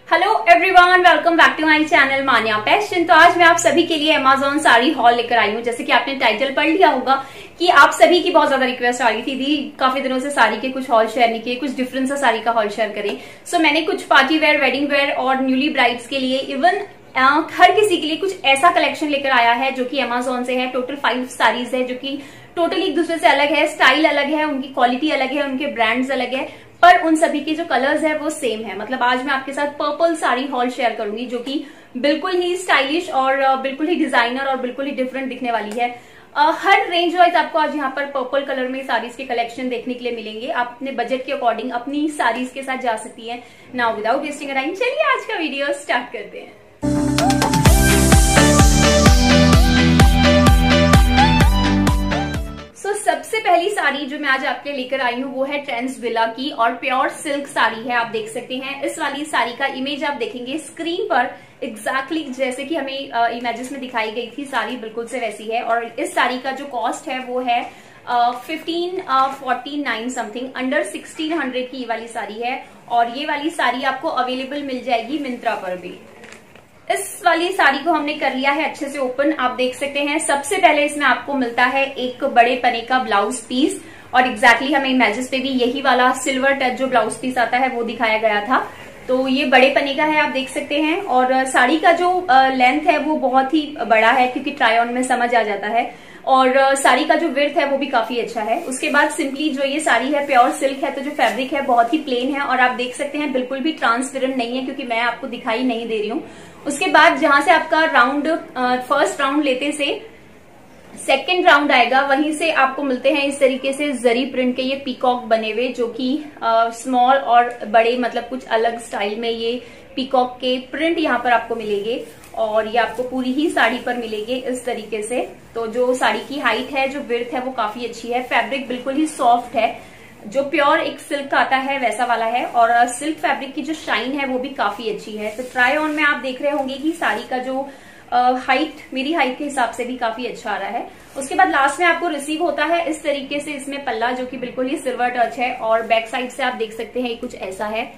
Hello everyone, welcome back to my channel Manya fashion. तो आज मैं आप सभी के लिए अमेजोन साड़ी हॉल लेकर आई हूँ। जैसे कि आपने टाइटल पढ़ लिया होगा कि आप सभी की बहुत ज्यादा रिक्वेस्ट आ रही थी दी काफी दिनों से साड़ी के कुछ हॉल शेयर नहीं किए, कुछ डिफरेंट सा साड़ी का हॉल शेयर करें। सो मैंने कुछ पार्टी वेयर, वेडिंग वेयर और न्यूली ब्राइड्स के लिए, इवन हर किसी के लिए कुछ ऐसा कलेक्शन लेकर आया है जो कि अमेजोन से है। टोटल 5 साड़ीज है जो कि टोटली एक दूसरे से अलग है, स्टाइल अलग है, उनकी क्वालिटी अलग है, उनके ब्रांड्स अलग है, पर उन सभी के जो कलर्स है वो सेम है। मतलब आज मैं आपके साथ पर्पल साड़ी हॉल शेयर करूंगी जो कि बिल्कुल ही स्टाइलिश और बिल्कुल ही डिजाइनर और बिल्कुल ही डिफरेंट दिखने वाली है। हर रेंज वाइज आपको आज यहाँ पर पर्पल कलर में साड़ीज के कलेक्शन देखने के लिए मिलेंगे। आप अपने बजट के अकॉर्डिंग अपनी साड़ीज के साथ जा सकती हैं। नाउ विदाउट वेस्टिंग टाइम चलिए आज का वीडियो स्टार्ट करते हैं। सबसे पहली साड़ी जो मैं आज आपके लेकर आई हूँ वो है ट्रेंड्स विला की और प्योर सिल्क साड़ी है। आप देख सकते हैं इस वाली साड़ी का इमेज आप देखेंगे स्क्रीन पर एग्जैक्टली जैसे कि हमें इमेजेस में दिखाई गई थी, साड़ी बिल्कुल से वैसी है। और इस साड़ी का जो कॉस्ट है वो है 1549 समथिंग, अंडर 1600 की ये वाली साड़ी है। और ये वाली साड़ी आपको अवेलेबल मिल जाएगी मिंत्रा पर भी। इस वाली साड़ी को हमने कर लिया है अच्छे से ओपन। आप देख सकते हैं सबसे पहले इसमें आपको मिलता है एक बड़े पने का ब्लाउज पीस और एग्जैक्टली हमें इमेजेस पे भी यही वाला सिल्वर टच जो ब्लाउज पीस आता है वो दिखाया गया था। तो ये बड़े पने का है, आप देख सकते हैं। और साड़ी का जो लेंथ है वो बहुत ही बड़ा है क्योंकि ट्राई ऑन में समझ आ जाता है। और साड़ी का जो विड्थ है वो भी काफी अच्छा है। उसके बाद सिंपली जो ये साड़ी है प्योर सिल्क है, तो जो फैब्रिक है बहुत ही प्लेन है और आप देख सकते हैं बिल्कुल भी ट्रांसपेरेंट नहीं है क्योंकि मैं आपको दिखाई नहीं दे रही हूँ। उसके बाद जहां से आपका राउंड फर्स्ट राउंड लेते से सेकेंड राउंड आएगा, वहीं से आपको मिलते हैं इस तरीके से जरी प्रिंट के ये पीकॉक बने हुए जो कि स्मॉल और बड़े मतलब कुछ अलग स्टाइल में ये पीकॉक के प्रिंट यहाँ पर आपको मिलेंगे। और ये आपको पूरी ही साड़ी पर मिलेंगे इस तरीके से। तो जो साड़ी की हाइट है, जो विड्थ है वो काफी अच्छी है। फैब्रिक बिल्कुल ही सॉफ्ट है, जो प्योर एक सिल्क आता है वैसा वाला है। और सिल्क फैब्रिक की जो शाइन है वो भी काफी अच्छी है। तो ट्राई ऑन में आप देख रहे होंगे कि साड़ी का जो हाइट मेरी हाइट के हिसाब से भी काफी अच्छा आ रहा है। उसके बाद लास्ट में आपको रिसीव होता है इस तरीके से इसमें पल्ला जो कि बिल्कुल ही सिल्वर टच है। और बैक साइड से आप देख सकते हैं कुछ ऐसा है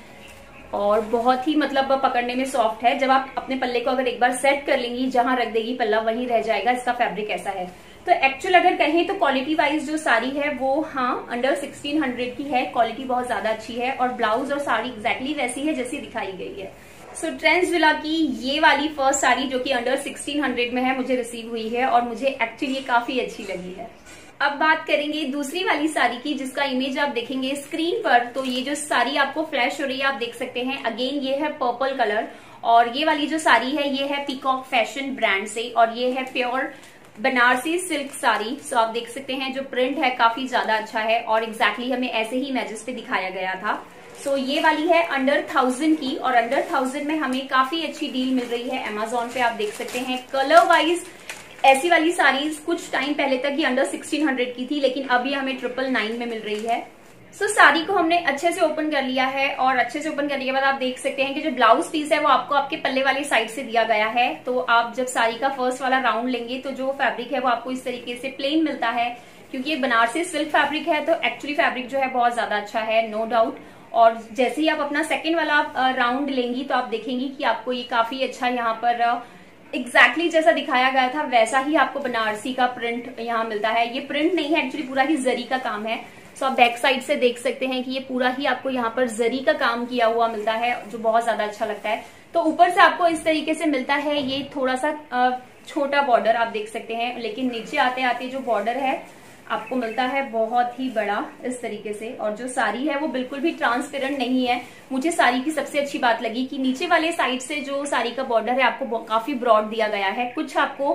और बहुत ही मतलब पकड़ने में सॉफ्ट है। जब आप अपने पल्ले को अगर एक बार सेट कर लेंगी, जहां रख देगी पल्ला वहीं रह जाएगा। इसका फैब्रिक ऐसा है। तो एक्चुअल अगर कहें तो क्वालिटी वाइज जो साड़ी है वो अंडर 1600 की है। क्वालिटी बहुत ज्यादा अच्छी है और ब्लाउज और साड़ी एग्जैक्टली वैसी है जैसी दिखाई गई है। सो ट्रेंड्स विला की ये वाली फर्स्ट साड़ी जो कि अंडर 1600 में है मुझे रिसीव हुई है और मुझे एक्चुअली ये काफी अच्छी लगी है। अब बात करेंगे दूसरी वाली साड़ी की जिसका इमेज आप देखेंगे स्क्रीन पर। तो ये जो साड़ी आपको फ्लैश हो रही है आप देख सकते हैं, अगेन ये है पर्पल कलर। और ये वाली जो साड़ी है ये है पीकॉक फैशन ब्रांड से और ये है pure Banarasi silk sari. So आप देख सकते हैं जो प्रिंट है काफी ज्यादा अच्छा है और एग्जैक्टली हमें ऐसे ही इमेजेस पे दिखाया गया था। सो ये वाली है अंडर 1000 की और अंडर 1000 में हमें काफी अच्छी डील मिल रही है अमेजोन पे। आप देख सकते हैं कलर वाइज ऐसी वाली साड़ीज कुछ टाइम पहले तक ही अंडर 1600 की थी, लेकिन अभी हमें 999 में मिल रही है। सो साड़ी को हमने अच्छे से ओपन कर लिया है और अच्छे से ओपन करने के बाद आप देख सकते हैं कि जो ब्लाउज पीस है वो आपको आपके पल्ले वाली साइड से दिया गया है। तो आप जब साड़ी का फर्स्ट वाला राउंड लेंगे तो जो फैब्रिक है वो आपको इस तरीके से प्लेन मिलता है। क्योंकि ये बनारसी सिल्क फैब्रिक है तो एक्चुअली फैब्रिक जो है बहुत ज्यादा अच्छा है, नो डाउट। और जैसे ही आप अपना सेकेंड वाला राउंड लेंगी तो आप देखेंगी कि आपको ये काफी अच्छा यहाँ पर एग्जैक्टली जैसा दिखाया गया था वैसा ही आपको बनारसी का प्रिंट यहाँ मिलता है। ये प्रिंट नहीं है एक्चुअली, पूरा ही जरी का काम है। सो आप बैक साइड से देख सकते हैं कि ये पूरा ही आपको यहाँ पर जरी का काम किया हुआ मिलता है जो बहुत ज्यादा अच्छा लगता है। तो ऊपर से आपको इस तरीके से मिलता है ये थोड़ा सा छोटा बॉर्डर आप देख सकते हैं, लेकिन नीचे आते आते जो बॉर्डर है आपको मिलता है बहुत ही बड़ा इस तरीके से। और जो साड़ी है वो बिल्कुल भी ट्रांसपेरेंट नहीं है। मुझे साड़ी की सबसे अच्छी बात लगी कि नीचे वाले साइड से जो साड़ी का बॉर्डर है आपको काफी ब्रॉड दिया गया है। कुछ आपको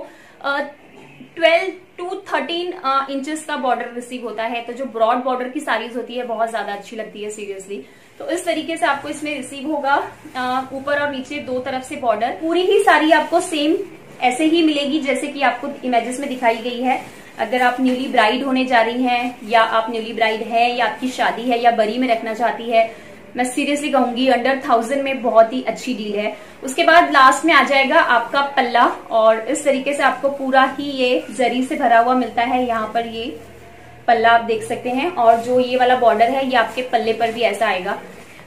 12 to 13 इंचेस का बॉर्डर रिसीव होता है। तो जो ब्रॉड बॉर्डर की साड़ीज होती है बहुत ज्यादा अच्छी लगती है सीरियसली। तो इस तरीके से आपको इसमें रिसीव होगा, ऊपर और नीचे दो तरफ से बॉर्डर। पूरी ही साड़ी आपको सेम ऐसे ही मिलेगी जैसे कि आपको इमेजेस में दिखाई गई है। अगर आप न्यूली ब्राइड होने जा रही हैं या आप न्यूली ब्राइड है या आपकी शादी है या बरी में रखना चाहती है, मैं सीरियसली कहूंगी अंडर 1000 में बहुत ही अच्छी डील है। उसके बाद लास्ट में आ जाएगा आपका पल्ला और इस तरीके से आपको पूरा ही ये जरी से भरा हुआ मिलता है। यहाँ पर ये पल्ला आप देख सकते हैं और जो ये वाला बॉर्डर है ये आपके पल्ले पर भी ऐसा आएगा।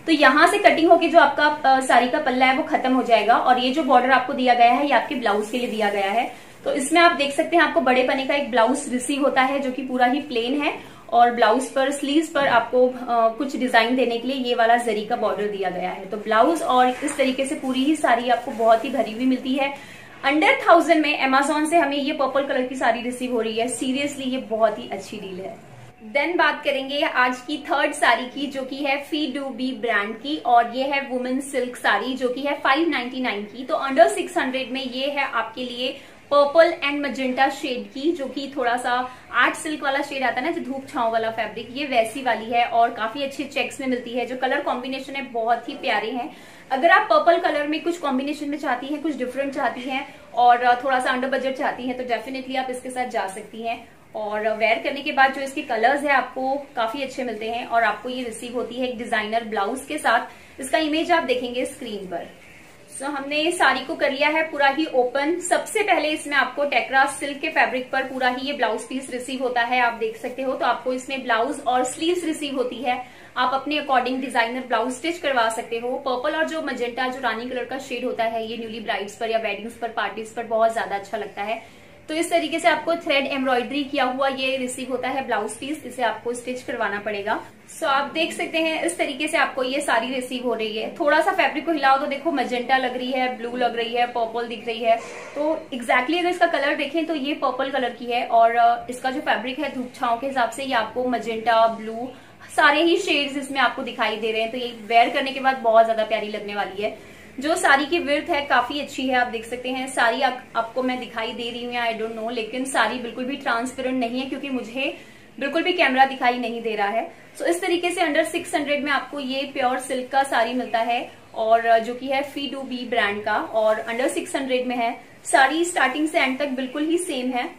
तो यहाँ से कटिंग होके जो आपका साड़ी का पल्ला है वो खत्म हो जाएगा। और ये जो बॉर्डर आपको दिया गया है ये आपके ब्लाउज के लिए दिया गया है। तो इसमें आप देख सकते हैं आपको बड़े पने का एक ब्लाउज रिसीव होता है जो कि पूरा ही प्लेन है, और ब्लाउज पर स्लीव्स पर आपको कुछ डिजाइन देने के लिए ये वाला जरी का बॉर्डर दिया गया है। तो ब्लाउज और इस तरीके से पूरी ही साड़ी आपको बहुत ही भरी हुई मिलती है। अंडर 1000 में अमेजोन से हमें ये पर्पल कलर की साड़ी रिसीव हो रही है। सीरियसली ये बहुत ही अच्छी डील है। देन बात करेंगे आज की थर्ड साड़ी की, जो कि है फी-डू-बी ब्रांड की, और ये है वुमेन सिल्क साड़ी जो कि है 599 की। तो अंडर 600 में ये है आपके लिए पर्पल एंड मजेंटा शेड की, जो कि थोड़ा सा आर्ट सिल्क वाला शेड आता है ना, जो धूप छांव वाला फैब्रिक, ये वैसी वाली है और काफी अच्छे चेक्स में मिलती है। जो कलर कॉम्बिनेशन है बहुत ही प्यारे हैं। अगर आप पर्पल कलर में कुछ कॉम्बिनेशन में चाहती हैं, कुछ डिफरेंट चाहती हैं और थोड़ा सा अंडर बजट चाहती हैं, तो डेफिनेटली आप इसके साथ जा सकती हैं। और वेयर करने के बाद जो इसके कलर्स है आपको काफी अच्छे मिलते हैं, और आपको ये रिसीव होती है एक डिजाइनर ब्लाउज के साथ। इसका इमेज आप देखेंगे स्क्रीन पर। सो हमने साड़ी को कर लिया है पूरा ही ओपन। सबसे पहले इसमें आपको टेक्रा सिल्क के फैब्रिक पर पूरा ही ये ब्लाउज पीस रिसीव होता है, आप देख सकते हो। तो आपको इसमें ब्लाउज और स्लीव्स रिसीव होती है। आप अपने अकॉर्डिंग डिजाइनर ब्लाउज स्टिच करवा सकते हो। पर्पल और जो मजेंटा जो रानी कलर का शेड होता है, ये न्यूली ब्राइड्स पर या वेडिंग्स पर, पार्टीज पर बहुत ज्यादा अच्छा लगता है। तो इस तरीके से आपको थ्रेड एम्ब्रॉयडरी किया हुआ ये रिसीव होता है ब्लाउज पीस, इसे आपको स्टिच करवाना पड़ेगा। सो आप देख सकते हैं इस तरीके से आपको ये साड़ी रिसीव हो रही है। थोड़ा सा फैब्रिक को हिलाओ तो देखो मजेंटा लग रही है, ब्लू लग रही है, पर्पल दिख रही है। तो एग्जैक्टली अगर इसका कलर देखें तो ये पर्पल कलर की है, और इसका जो फैब्रिक है धूप छांव के हिसाब से ये आपको मजेंटा, ब्लू, सारे ही शेड्स इसमें आपको दिखाई दे रहे हैं। तो ये वेयर करने के बाद बहुत ज्यादा प्यारी लगने वाली है। जो साड़ी की विड्थ है काफी अच्छी है, आप देख सकते हैं। साड़ी आपको मैं दिखाई दे रही हूँ, आई डोंट नो, लेकिन साड़ी बिल्कुल भी ट्रांसपेरेंट नहीं है क्योंकि मुझे बिल्कुल भी कैमरा दिखाई नहीं दे रहा है। सो इस तरीके से अंडर 600 में आपको ये प्योर सिल्क का साड़ी मिलता है, और जो कि है फी-डू-बी ब्रांड का, और अंडर 600 में है। साड़ी स्टार्टिंग से एंड तक बिल्कुल ही सेम है।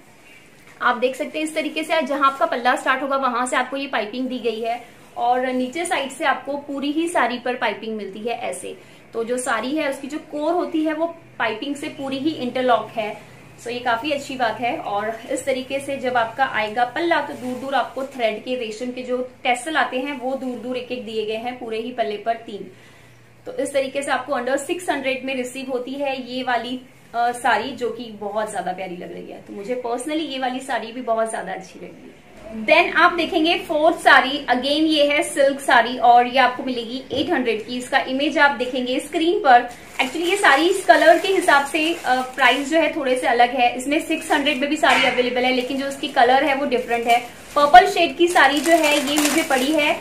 आप देख सकते हैं इस तरीके से जहां आपका पल्ला स्टार्ट होगा वहां से आपको ये पाइपिंग दी गई है, और नीचे साइड से आपको पूरी ही साड़ी पर पाइपिंग मिलती है ऐसे। तो जो साड़ी है उसकी जो कोर होती है वो पाइपिंग से पूरी ही इंटरलॉक है। सो ये काफी अच्छी बात है। और इस तरीके से जब आपका आएगा पल्ला तो दूर दूर आपको थ्रेड के, रेशम के जो टेसल आते हैं वो दूर दूर एक एक दिए गए हैं, पूरे ही पल्ले पर 3। तो इस तरीके से आपको अंडर 600 में रिसीव होती है ये वाली साड़ी, जो कि बहुत ज्यादा प्यारी लग रही है। तो मुझे पर्सनली ये वाली साड़ी भी बहुत ज्यादा अच्छी लगी। देन आप देखेंगे फोर्थ साड़ी, अगेन ये है सिल्क साड़ी, और ये आपको मिलेगी 800 की। इसका इमेज आप देखेंगे स्क्रीन पर। एक्चुअली ये साड़ी इस कलर के हिसाब से प्राइस जो है थोड़े से अलग है। इसमें 600 में भी साड़ी अवेलेबल है, लेकिन जो उसकी कलर है वो डिफरेंट है। पर्पल शेड की साड़ी जो है ये मुझे पड़ी है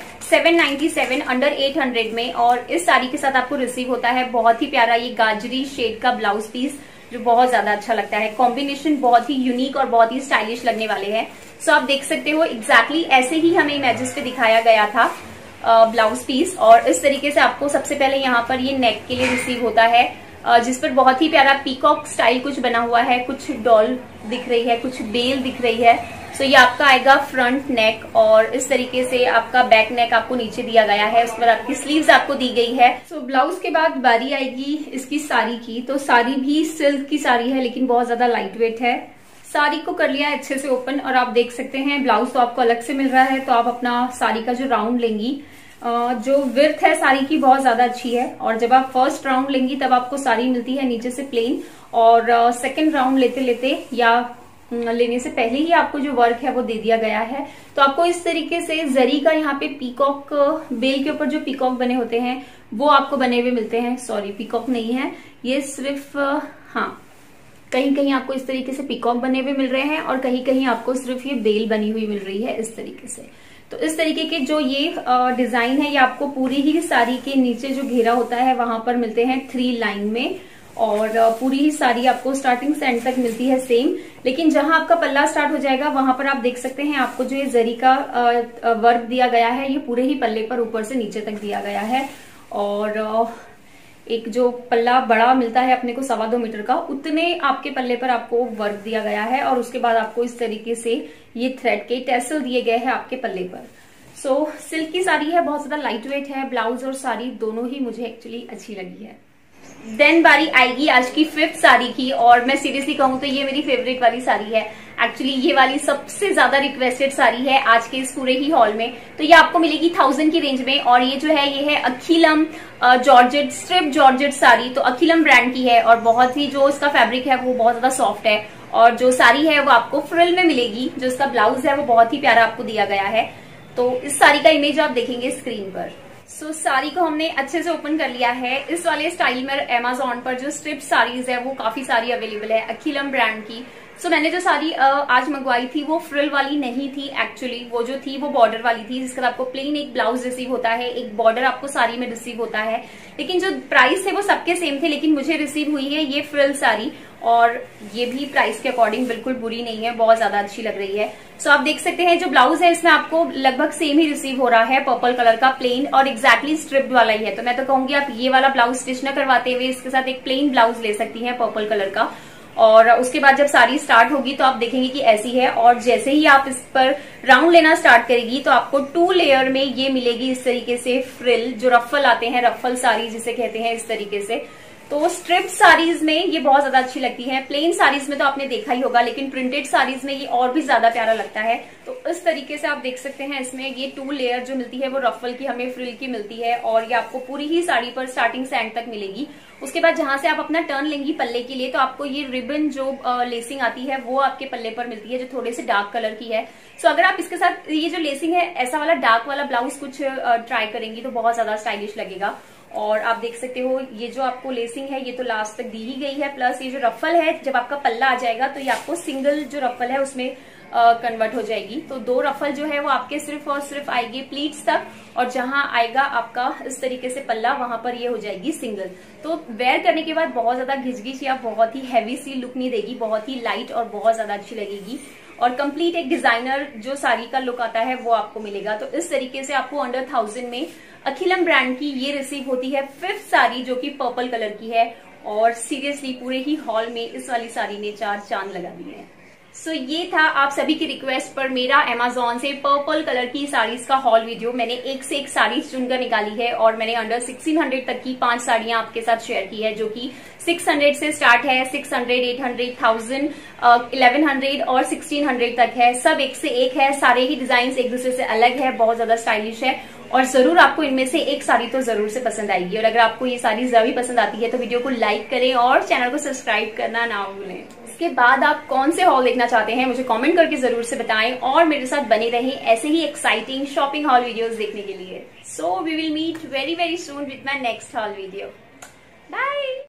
797 अंडर 800 में, और इस साड़ी के साथ आपको रिसीव होता है बहुत ही प्यारा ये गाजरी शेड का ब्लाउज पीस, जो बहुत ज्यादा अच्छा लगता है। कॉम्बिनेशन बहुत ही यूनिक और बहुत ही स्टाइलिश लगने वाले हैं। सो आप देख सकते हो एग्जैक्टली ऐसे ही हमें इमेजेस पे दिखाया गया था ब्लाउज पीस। और इस तरीके से आपको सबसे पहले यहाँ पर ये नेक के लिए रिसीव होता है, जिस पर बहुत ही प्यारा पीकॉक स्टाइल कुछ बना हुआ है, कुछ डॉल दिख रही है, कुछ बेल दिख रही है। सो ये आपका आएगा फ्रंट नेक, और इस तरीके से आपका बैक नेक आपको नीचे दिया गया है, उस पर आपकी स्लीव्स आपको दी गई है। सो ब्लाउज के बाद बारी आएगी इसकी साड़ी की। तो साड़ी भी सिल्क की साड़ी है, लेकिन बहुत ज्यादा लाइट वेट है। साड़ी को कर लिया अच्छे से ओपन, और आप देख सकते हैं ब्लाउज तो आपको अलग से मिल रहा है। तो आप अपना साड़ी का जो राउंड लेंगी, जो विड्थ है साड़ी की बहुत ज्यादा अच्छी है, और जब आप फर्स्ट राउंड लेंगी तब आपको साड़ी मिलती है नीचे से प्लेन, और सेकंड राउंड लेते लेते या लेने से पहले ही आपको जो वर्क है वो दे दिया गया है। तो आपको इस तरीके से जरी का यहाँ पे पीकॉक, बेल के ऊपर जो पीकॉक बने होते हैं वो आपको बने हुए मिलते हैं। सॉरी, पीकॉक नहीं है ये, सिर्फ हाँ, कहीं कहीं आपको इस तरीके से पीकॉक बने हुए मिल रहे हैं, और कहीं कहीं आपको सिर्फ ये बेल बनी हुई मिल रही है इस तरीके से। तो इस तरीके के जो ये डिजाइन है ये आपको पूरी ही साड़ी के नीचे जो घेरा होता है वहां पर मिलते हैं 3 लाइन में, और पूरी ही साड़ी आपको स्टार्टिंग से एंड तक मिलती है सेम। लेकिन जहां आपका पल्ला स्टार्ट हो जाएगा वहां पर आप देख सकते हैं आपको जो ये जरी का वर्क दिया गया है ये पूरे ही पल्ले पर ऊपर से नीचे तक दिया गया है। और एक जो पल्ला बड़ा मिलता है अपने को 2.25 मीटर का, उतने आपके पल्ले पर आपको वर्क दिया गया है, और उसके बाद आपको इस तरीके से ये थ्रेड के टेसल दिए गए हैं आपके पल्ले पर। सो सिल्क की साड़ी है, बहुत ज्यादा लाइट वेट है। ब्लाउज और साड़ी दोनों ही मुझे एक्चुअली अच्छी लगी है। देन बारी आएगी आज की 5th साड़ी की, और मैं सीरियसली कहूँ तो ये मेरी फेवरेट वाली साड़ी है। एक्चुअली ये वाली सबसे ज्यादा रिक्वेस्टेड साड़ी है आज के इस पूरे ही हॉल में। तो ये आपको मिलेगी 1000 की रेंज में, और ये जो है ये है Akhilam georgette stripe georgette sari. तो अखिलम ब्रांड की है और बहुत ही जो इसका फैब्रिक है वो बहुत ज्यादा सॉफ्ट है, और जो साड़ी है वो आपको फ्रिल में मिलेगी। जो इसका ब्लाउज है वो बहुत ही प्यारा आपको दिया गया है। तो इस साड़ी का इमेज आप देखेंगे स्क्रीन पर। साड़ी को हमने अच्छे से ओपन कर लिया है। इस वाले स्टाइल में अमेज़न पर जो स्ट्रिप साड़ीज है वो काफी सारी अवेलेबल है अखिलम ब्रांड की। मैंने जो साड़ी आज मंगवाई थी वो फ्रिल वाली नहीं थी, एक्चुअली वो जो थी वो बॉर्डर वाली थी, जिसका आपको प्लेन एक ब्लाउज रिसीव होता है, एक बॉर्डर आपको साड़ी में रिसीव होता है। लेकिन जो प्राइस है वो सबके सेम थे, लेकिन मुझे रिसीव हुई है ये फ्रिल साड़ी, और ये भी प्राइस के अकॉर्डिंग बिल्कुल बुरी नहीं है, बहुत ज्यादा अच्छी लग रही है। आप देख सकते हैं जो ब्लाउज है इसमें आपको लगभग सेम ही रिसीव हो रहा है, पर्पल कलर का प्लेन और एक्जैक्टली स्ट्रिप्ड वाला ही है। तो मैं तो कहूंगी आप ये वाला ब्लाउज स्टिच न करवाते हुए इसके साथ एक प्लेन ब्लाउज ले सकती हैं पर्पल कलर का, और उसके बाद जब साड़ी स्टार्ट होगी तो आप देखेंगे कि ऐसी है। और जैसे ही आप इस पर राउंड लेना स्टार्ट करेगी तो आपको 2 लेयर में ये मिलेगी इस तरीके से फ्रिल, जो रफल आते हैं, रफल साड़ी जिसे कहते हैं, इस तरीके से। तो स्ट्रिप साड़ीज में ये बहुत ज्यादा अच्छी लगती है। प्लेन साड़ीज में तो आपने देखा ही होगा, लेकिन प्रिंटेड साड़ीज में ये और भी ज्यादा प्यारा लगता है। तो इस तरीके से आप देख सकते हैं इसमें ये 2 लेयर जो मिलती है वो रफल की हमें फ्रिल की मिलती है, और ये आपको पूरी ही साड़ी पर स्टार्टिंग से एंड तक मिलेगी। उसके बाद जहां से आप अपना टर्न लेंगी पल्ले के लिए तो आपको ये रिबन जो लेसिंग आती है वो आपके पल्ले पर मिलती है, जो थोड़े से डार्क कलर की है। अगर आप इसके साथ ये जो लेसिंग है ऐसा वाला डार्क वाला ब्लाउज कुछ ट्राई करेंगी तो बहुत ज्यादा स्टाइलिश लगेगा। और आप देख सकते हो ये जो आपको लेसिंग है ये तो लास्ट तक दी ही गई है, प्लस ये जो रफल है जब आपका पल्ला आ जाएगा तो ये आपको सिंगल जो रफल है उसमें कन्वर्ट हो जाएगी। तो 2 रफल जो है वो आपके सिर्फ और सिर्फ आएगी प्लीट्स तक, और जहां आएगा आपका इस तरीके से पल्ला वहां पर ये हो जाएगी सिंगल। तो वेयर करने के बाद बहुत ज्यादा घिचघिच या बहुत ही हैवी सी लुक नहीं देगी, बहुत ही लाइट और बहुत ज्यादा अच्छी लगेगी, और कंप्लीट एक डिजाइनर जो साड़ी का लुक आता है वो आपको मिलेगा। तो इस तरीके से आपको अंडर 1000 में अखिलम ब्रांड की ये रिसीव होती है 5th साड़ी, जो कि पर्पल कलर की है। और सीरियसली पूरे ही हॉल में इस वाली साड़ी ने 4 चांद लगा दिए हैं। ये था आप सभी की रिक्वेस्ट पर मेरा अमेज़न से पर्पल कलर की साड़ीज का हॉल वीडियो। मैंने एक से एक साड़ी चुनकर निकाली है, और मैंने अंडर 1600 तक की 5 साड़ियां आपके साथ शेयर की है, जो कि 600 से स्टार्ट है, 600, 800, 1000, 1100 और 1600 तक है। सब एक से एक है, सारे ही डिजाइन एक दूसरे से अलग है, बहुत ज्यादा स्टाइलिश है, और जरूर आपको इनमें से एक साड़ी तो जरूर से पसंद आएगी। और अगर आपको ये साड़ी जरूर पसंद आती है तो वीडियो को लाइक करें और चैनल को सब्सक्राइब करना ना भूलें। इसके बाद आप कौन से हॉल देखना चाहते हैं मुझे कमेंट करके जरूर से बताएं, और मेरे साथ बने रहें ऐसे ही एक्साइटिंग शॉपिंग हॉल वीडियोस देखने के लिए। We will meet very very soon with my next haul video. Bye.